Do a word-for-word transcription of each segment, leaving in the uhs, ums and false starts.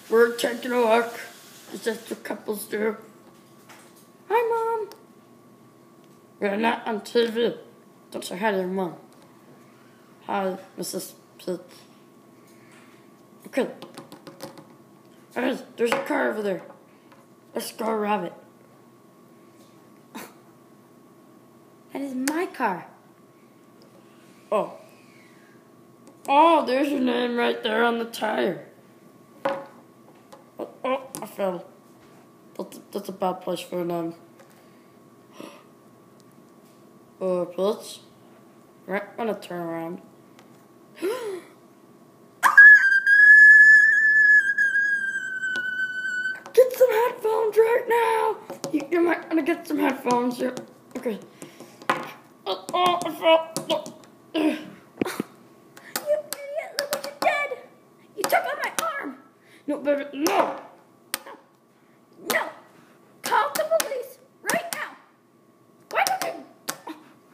We're taking a walk. It's just what couples do. Hi, Mom. We're not on T V. Don't say hi to your mom. Hi, Missus Pitts. Okay. There's, there's a car over there. Let's go rob it. That is my car. Oh. Oh, there's your name right there on the tire. Oh, oh I fell. That's, that's a bad place for a name. Oh, Pitts. Right, I'm gonna turn around. Get some headphones right now! You, you might wanna get some headphones. Yeah. Okay. Oh, oh, I fell. Oh. You idiot, look what you did! You took out my arm! No, baby, no! No! No! Call the police right now! Why don't you...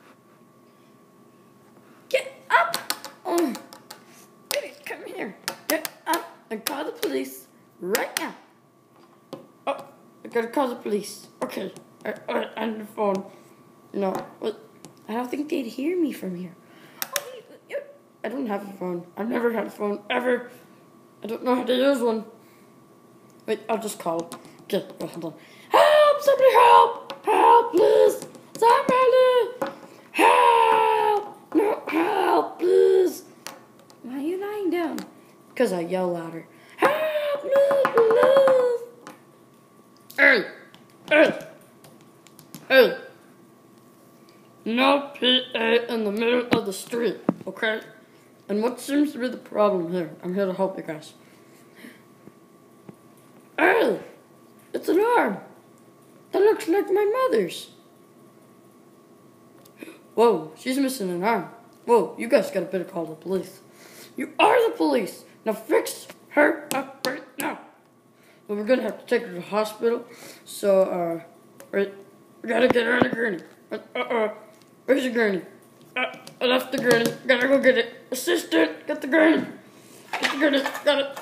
Get up! Oh. Baby, come here. Get up and call the police right now. Oh, I gotta call the police. Okay, I, I, on the phone. No, what? I don't think they'd hear me from here. Oh, you, you, I don't have a phone. I've never had a phone, ever. I don't know how to use one. Wait, I'll just call. Okay, oh, hold on. Help! Somebody help! Help, please! Somebody! Help! No, help, please! Why are you lying down? Because I yell louder. Help me, please! Hey! Hey! Hey! No P A in the middle of the street, okay? And what seems to be the problem here? I'm here to help you guys. Hey! It's an arm! That looks like my mother's. Whoa, she's missing an arm. Whoa, you guys gotta better call the police. You are the police! Now fix her up right now! Well, we're gonna have to take her to the hospital, so, uh, right, we gotta get her on a gurney. Uh, uh, where's the gurney? Uh, I left the gurney, gotta go get it. Assistant, get the gurney. Get the gurney, got it.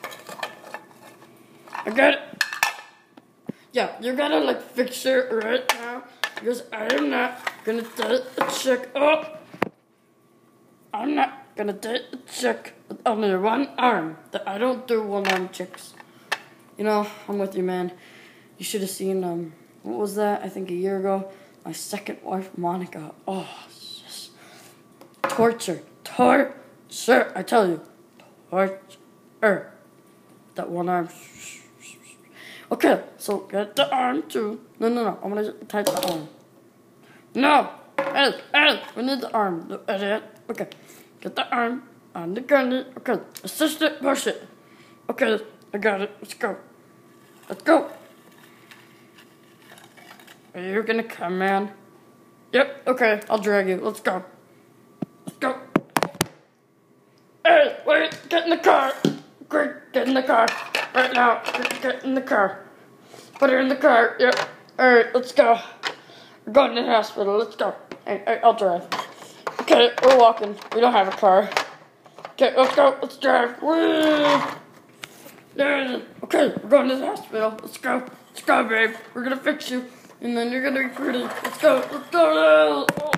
I got it. Yeah, you gotta, like, fix her right now, because I am not gonna date a chick. Oh! I'm not gonna date a chick with only one arm. That I don't do one-arm chicks. You know, I'm with you, man. You should have seen, um, what was that? I think a year ago. My second wife, Monica. Oh, just torture. Torture. I tell you. Torture. That one arm. Okay, so get the arm too. No, no, no. I'm gonna tie the arm. No. Hey, hey. We need the arm. The idiot. Okay. Get the arm on the gurney. Okay. Assistant, push it. Okay, I got it. Let's go. Let's go. Are you gonna come, man? Yep, okay, I'll drag you. Let's go. Let's go. Hey, wait, get in the car. Quick, get in the car. Right now, get in the car. Put her in the car, yep. Alright, let's go. We're going to the hospital, let's go. Hey, hey, I'll drive. Okay, we're walking. We don't have a car. Okay, let's go, let's drive. Whee! There it is. Okay, we're going to the hospital. Let's go. Let's go, babe. We're gonna fix you. And then you're gonna be pretty. Let's go. Let's go. Oh.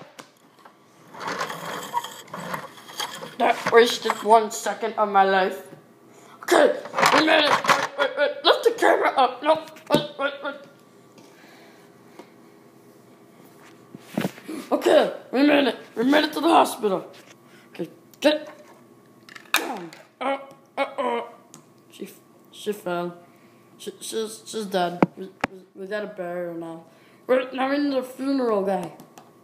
That wasted one second of my life. Okay, we made it. Wait, wait, wait. Lift the camera up. No, wait, wait, wait. Okay, we made it. We made it to the hospital. Okay, get down. Oh, uh oh. She, she fell. She, she's, she's dead. We, we, we gotta bury her now. We're now we need a funeral guy.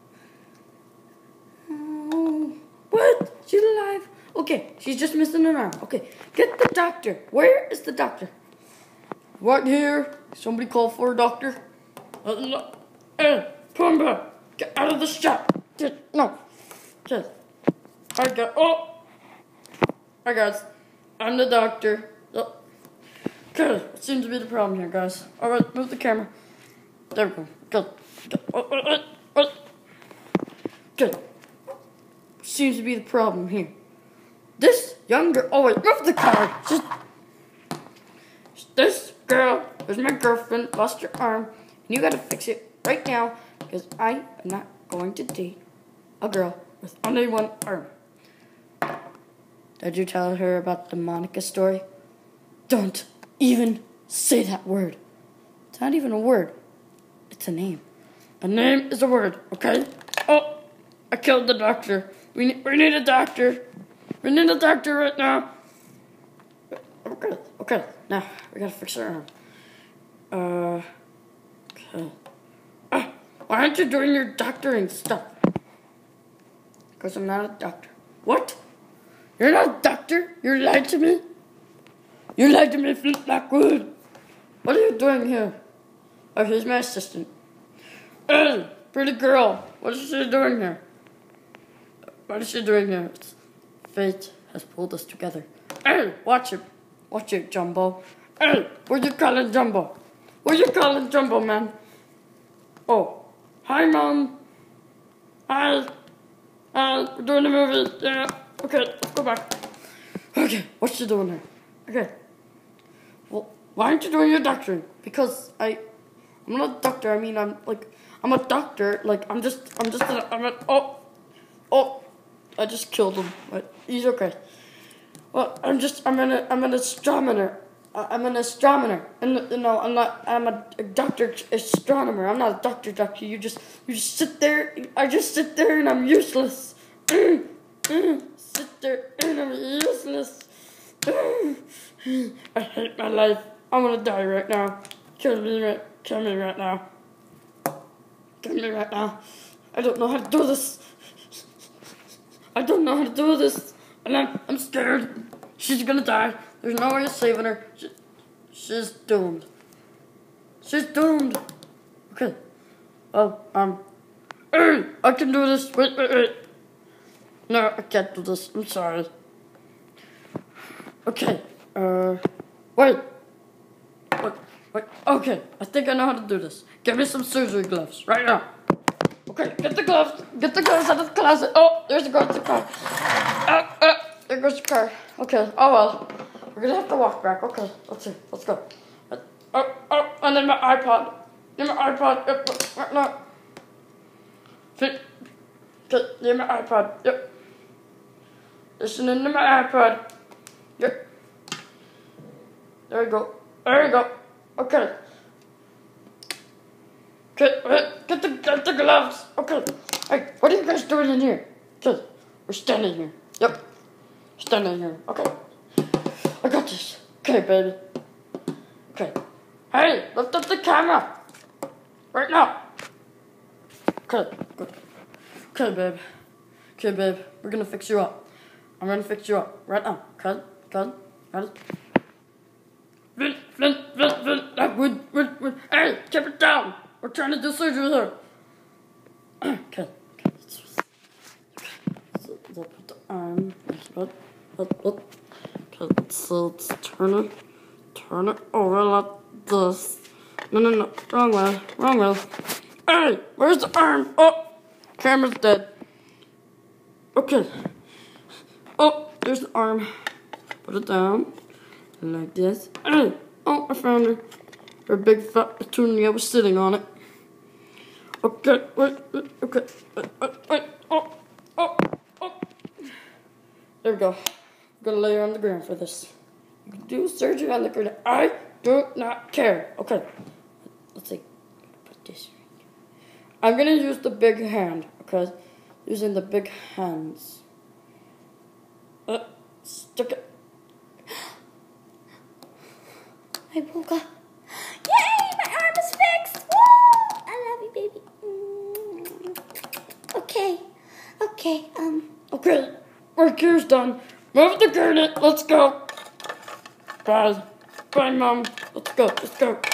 Oh, what? She's alive. Okay, she's just missing an arm. Okay, get the doctor. Where is the doctor? Right here. Somebody call for a doctor. Uh, hey, Pumbaa, get out of the shop. Get, no. Okay. I got. Oh. Hi guys. I'm the doctor. Oh. Okay, what seems to be the problem here, guys? Alright, move the camera. There we go. Good. Good. Oh, oh, oh, oh. Good. Seems to be the problem here. This young girl. Oh, wait, move the car. Just. this girl is my girlfriend, lost her arm, and you gotta fix it right now because I am not going to date a girl with only one arm. Did you tell her about the Monica story? Don't even say that word. It's not even a word. It's a name. A name is a word, okay? Oh, I killed the doctor. We need, we need a doctor. We need a doctor right now. Okay, okay. Now, we gotta fix her arm. Uh, okay. Ah, why aren't you doing your doctoring stuff? Because I'm not a doctor. What? You're not a doctor? You lied to me? You lied to me, Flint Blackwood. What are you doing here? Oh, here's my assistant. Hey, pretty girl. What is she doing here? What is she doing here? Fate has pulled us together. Hey, watch it. Watch it, Jumbo. Hey, what you calling Jumbo? What you calling Jumbo, man? Oh, hi, Mom. Hi. Uh, we're doing a movie. Yeah. Okay, let's go back. Okay, what's she doing here? Okay. Well, why aren't you doing your doctoring? Because I, I'm not a doctor. I mean, I'm like, I'm a doctor. Like, I'm just, I'm just, a, I'm a, oh, oh, I just killed him. But he's okay. Well, I'm just, I'm an, I'm an astronomer. I'm an astronomer, and you know, I'm not, I'm a, a doctor astronomer. I'm not a doctor doctor. You just, you just sit there. I just sit there, and I'm useless. Mm, mm, sit there, and I'm useless. Mm. I hate my life. I'm gonna die right now. Kill me right, kill me right now. Kill me right now. I don't know how to do this. I don't know how to do this, and I'm, I'm scared. She's gonna die. There's no way of saving her. She, she's doomed. She's doomed. Okay. Oh, um. Hey, I can do this. Wait, wait, wait. No, I can't do this. I'm sorry. Okay. Uh. Wait. Wait. Wait. Okay. I think I know how to do this. Give me some surgery gloves right now. Okay. Get the gloves. Get the gloves out of the closet. Oh, there's the goes the car. Ah, ah. There goes the car. Okay. Oh well. We're gonna have to walk back. Okay, let's see. Let's go. Oh, oh, and then my iPod. Then my iPod. Yep, right now. Okay, then my iPod. Yep. Listening to my iPod. Yep. There we go. There we go. Okay. Okay, get the get the gloves. Okay. Hey, what are you guys doing in here? Okay, we're standing here. Yep. Standing here. Okay. I got this. Okay, baby. Okay. Hey, lift up the camera. Right now. Okay, good. Okay, babe. Okay, babe. We're gonna fix you up. I'm gonna fix you up. Right now. Okay, okay. Ready? Flint, Flint, Flint, Flint. That wood, wood, wood. Hey, keep it down. We're trying to do surgery here. Okay. Okay. So, so put the arm. Look, look, look. Okay, so let's turn it, turn it over like this. No, no, no, wrong way, wrong way. Hey, where's the arm? Oh, camera's dead. Okay. Oh, there's the arm. Put it down, like this. Hey, oh, I found her. Her big fat petunia was sitting on it. Okay, wait, wait, okay, wait, wait, wait. Oh, oh, oh. There we go. I'm gonna lay her on the ground for this. You can do surgery on the ground. I do not care. Okay. Let's see. Put this. I'm gonna use the big hand. Okay. Using the big hands. Uh, stick it. I woke up. Yay! My arm is fixed. Woo! I love you, baby. Mm. Okay. Okay. Um. Okay. Our cure's done. Move the gurney. Let's go. Bye. Bye, Mom. Let's go. Let's go.